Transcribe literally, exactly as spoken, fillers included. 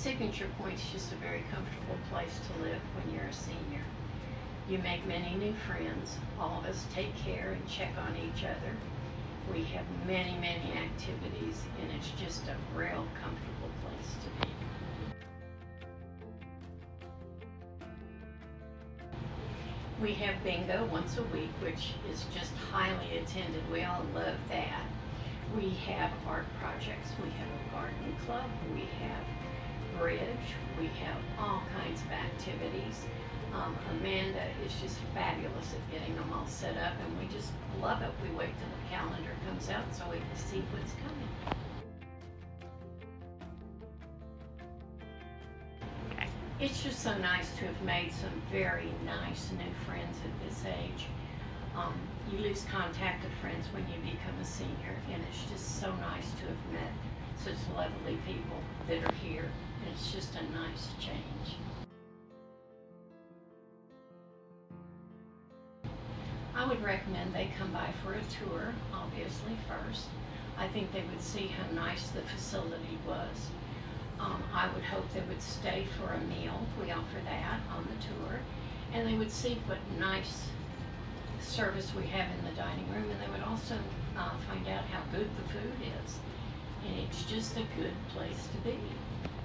Signature Pointe is just a very comfortable place to live when you're a senior. You make many new friends. All of us take care and check on each other. We have many, many activities, and it's just a real comfortable place to be. We have bingo once a week, which is just highly attended. We all love that. We have art projects. We have a garden club. We have bridge. We have all kinds of activities. Um, Amanda is just fabulous at getting them all set up, and we just love it. We wait till the calendar comes out so we can see what's coming. Okay. It's just so nice to have made some very nice new friends at this age. Um, you lose contact of friends when you become a senior, and it's just so nice to have met such lovely people that are here. It's just a nice change. I would recommend they come by for a tour, obviously, first. I think they would see how nice the facility was. Um, I would hope they would stay for a meal. We offer that on the tour. And they would see what nice service we have in the dining room, and they would also uh, find out how good the food is. And it's just a good place to be.